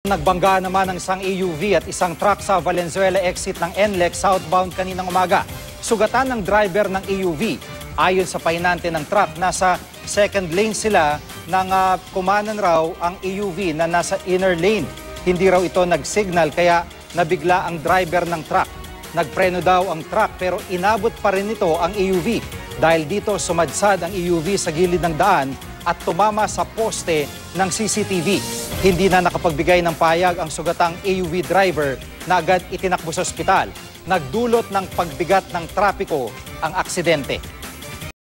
nagbangga naman ang isang AUV at isang truck sa Valenzuela exit ng NLEX southbound kaninang umaga. Sugatan ng driver ng AUV. Ayon sa pahinante ng truck, nasa second lane sila nang kumanan raw ang AUV na nasa inner lane. Hindi raw ito nag-signal kaya nabigla ang driver ng truck. Nagpreno daw ang truck pero inabot pa rin ito ang AUV. Dahil dito sumadsad ang AUV sa gilid ng daan at tumama sa poste ng CCTV. Hindi na nakapagbigay ng payag ang sugatang AUV driver na agad itinakbo sa ospital. Nagdulot ng pagbigat ng trapiko ang aksidente.